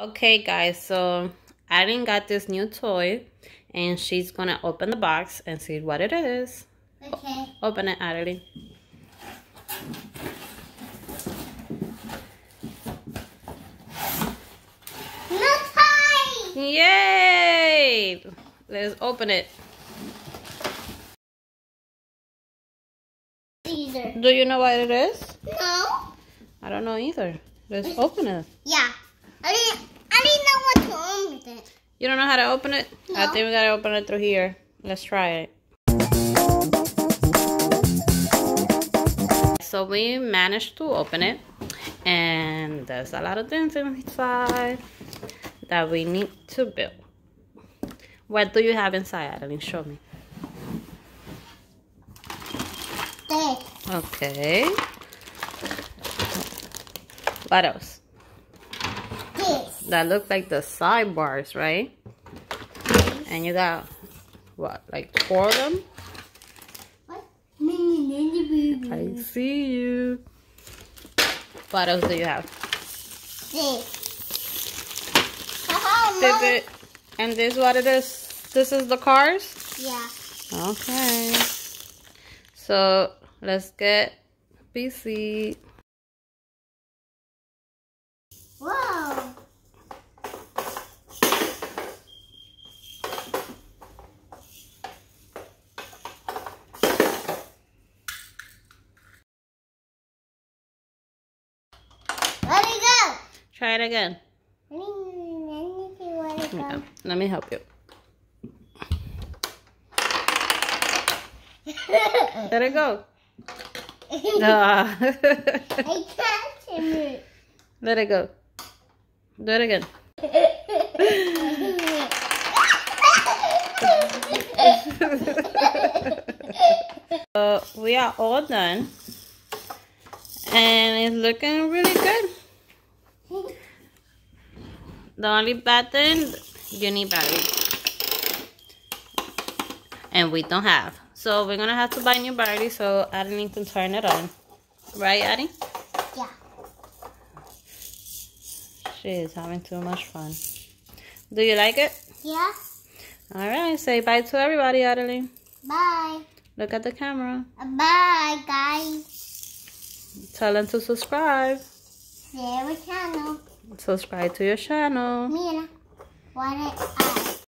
Okay guys, so Addy got this new toy and she's gonna open the box and see what it is. Okay. Open it, Addy. No tie! Yay! Let's open it. Either. Do you know what it is? No. I don't know either. Let's open it. Yeah. I didn't know what to open it. You don't know how to open it? No. I think we gotta open it through here. Let's try it. So we managed to open it, and there's a lot of things inside that we need to build. What do you have inside, Addy? Show me. This. Okay. What else? This. That look like the sidebars, right? And you got what, like 4 of them? What? I see you. What else do you have? This. Pivot. And this what it is? This is the cars? Yeah. Okay. So let's get busy. Whoa. Let it go. Try it again. Let me see where it Yeah, goes. let me help you. Let it go. Ah. I can't it. Let it go. Do it again. We are all done. And it's looking really good. The only bad thing, you need batteries. And we don't have. So we're going to have to buy new batteries so Addy can turn it on. Right, Addy? Yeah. She is having too much fun. Do you like it? Yeah. Alright, say bye to everybody, Addy. Bye. Look at the camera. Bye, guys. Tell them to subscribe. Share a channel. Subscribe to your channel. Mira. What